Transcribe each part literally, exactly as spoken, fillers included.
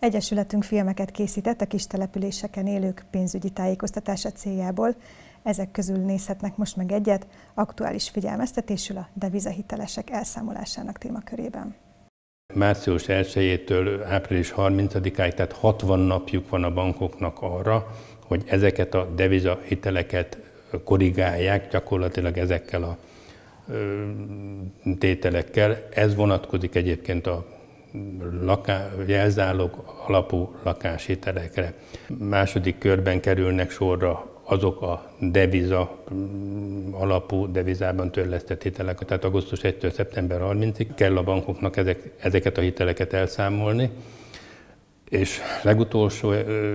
Egyesületünk filmeket készített a kistelepüléseken élők pénzügyi tájékoztatása céljából. Ezek közül nézhetnek most meg egyet, aktuális figyelmeztetésül a devizahitelesek elszámolásának témakörében. március elsejétől április harmincadikáig, tehát hatvan napjuk van a bankoknak arra, hogy ezeket a devizahiteleket korrigálják, gyakorlatilag ezekkel a tételekkel. Ez vonatkozik egyébként a laká, jelzálog alapú lakáshitelekre. Második körben kerülnek sorra azok a deviza alapú, devizában törlesztett hitelek, tehát augusztus elsejétől szeptember harmincadikáig kell a bankoknak ezek, ezeket a hiteleket elszámolni, és legutolsó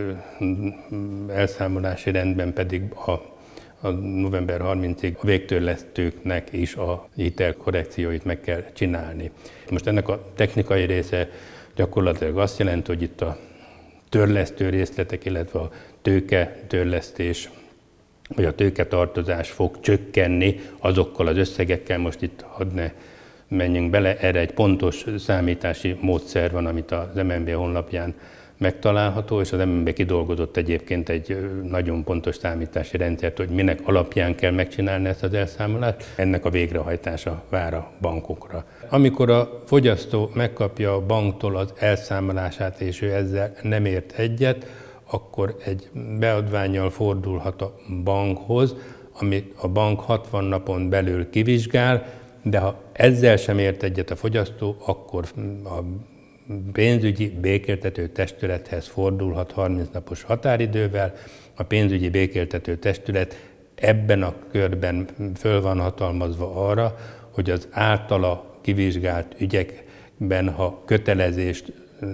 elszámolási rendben pedig a, a november harmincadikáig a végtörlesztőknek is a hitelkorrekcióit meg kell csinálni. Most ennek a technikai része gyakorlatilag azt jelenti, hogy itt a törlesztő részletek, illetve a tőke törlesztés, vagy a tőketartozás fog csökkenni azokkal az összegekkel, most itt hadd ne menjünk bele, erre egy pontos számítási módszer van, amit az em en bé honlapján megtalálható, és az em en bé kidolgozott egyébként egy nagyon pontos számítási rendszert, hogy minek alapján kell megcsinálni ezt az elszámolást. Ennek a végrehajtása vár a bankokra. Amikor a fogyasztó megkapja a banktól az elszámolását, és ő ezzel nem ért egyet, akkor egy beadvánnyal fordulhat a bankhoz, amit a bank hatvan napon belül kivizsgál, de ha ezzel sem ért egyet a fogyasztó, akkor a pénzügyi békéltető testülethez fordulhat harminc napos határidővel. A pénzügyi békéltető testület ebben a körben föl van hatalmazva arra, hogy az általa kivizsgált ügyekben, ha kötelezést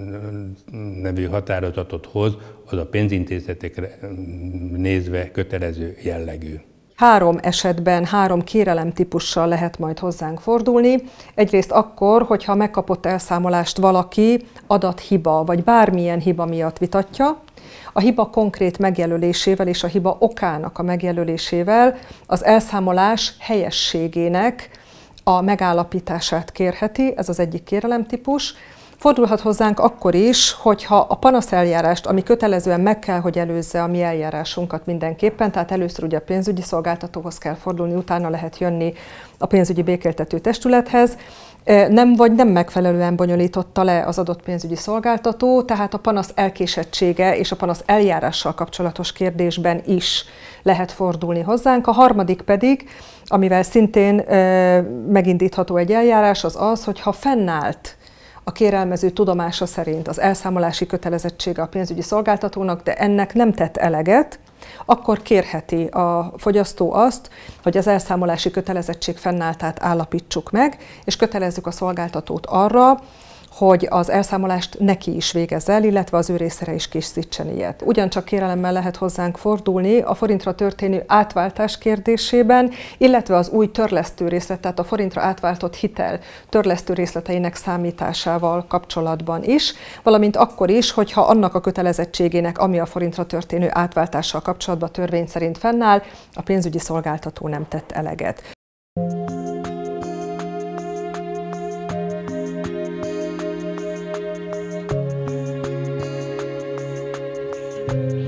nevű határozatot hoz, az a pénzintézetekre nézve kötelező jellegű. Három esetben, három kérelemtípussal lehet majd hozzánk fordulni. Egyrészt akkor, hogyha a megkapott elszámolást valaki adathiba, vagy bármilyen hiba miatt vitatja, a hiba konkrét megjelölésével és a hiba okának a megjelölésével az elszámolás helyességének a megállapítását kérheti, ez az egyik kérelemtípus. Fordulhat hozzánk akkor is, hogyha a panaszeljárást, ami kötelezően meg kell, hogy előzze a mi eljárásunkat mindenképpen, tehát először ugye a pénzügyi szolgáltatóhoz kell fordulni, utána lehet jönni a pénzügyi békéltető testülethez, nem vagy nem megfelelően bonyolította le az adott pénzügyi szolgáltató, tehát a panasz elkésettsége és a panasz eljárással kapcsolatos kérdésben is lehet fordulni hozzánk. A harmadik pedig, amivel szintén megindítható egy eljárás, az az, hogyha fennállt a kérelmező tudomása szerint az elszámolási kötelezettsége a pénzügyi szolgáltatónak, de ennek nem tett eleget, akkor kérheti a fogyasztó azt, hogy az elszámolási kötelezettség fennálltát állapítsuk meg, és kötelezzük a szolgáltatót arra, hogy az elszámolást neki is végezze el, illetve az ő részére is készítsen ilyet. Ugyancsak kérelemmel lehet hozzánk fordulni a forintra történő átváltás kérdésében, illetve az új törlesztő részlet, tehát a forintra átváltott hitel törlesztő részleteinek számításával kapcsolatban is, valamint akkor is, hogyha annak a kötelezettségének, ami a forintra történő átváltással kapcsolatban törvény szerint fennáll, a pénzügyi szolgáltató nem tett eleget. Thank you.